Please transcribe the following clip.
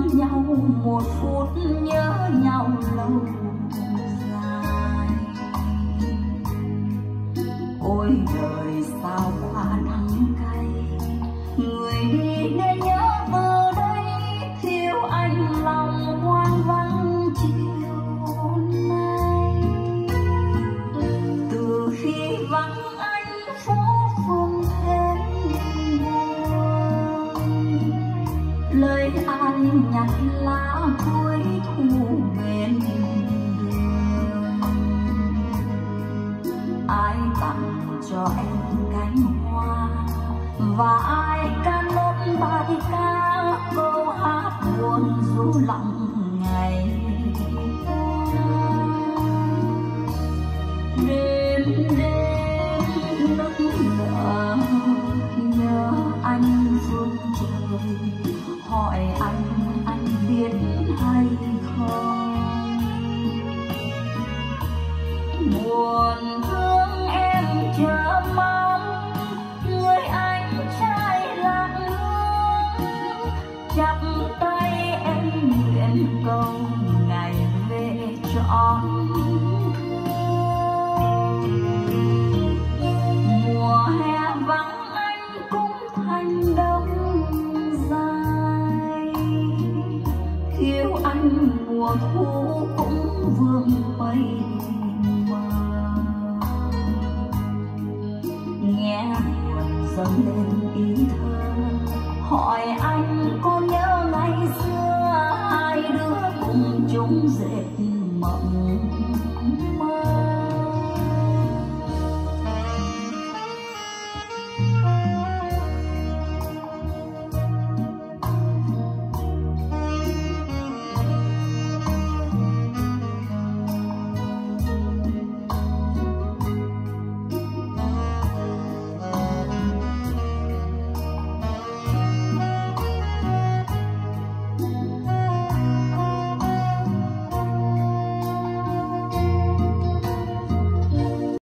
nhau một phút nhớ nhau lâu dài. Ôi đời sao quá đắng cay, người đi nên nhớ từ đây, thiếu anh lòng hoang vắng chiều nay. Từ khi vắng anh phố phường thêm buồn, lời ai nhặt lá cuối thu bên đường. Ai tặng cho em cánh hoa và ai ca nốt bài ca câu hát buồn ru lặng ngày qua. Đêm đêm nức nở nhớ anh phương trời, hỏi anh biết hay không. Buồn thương em chờ mong người anh trai lặng hướng, chắp tay em nguyện cầu ngày về trọn thương. Mùa hè vắng anh cũng thành đông dài, thiếu anh mùa thu cũng vương mây mờ. Nghe buồn dâng lên ý thơ, hỏi anh có nhớ ngày xưa hai đứa cùng chung dệt mộng mơ.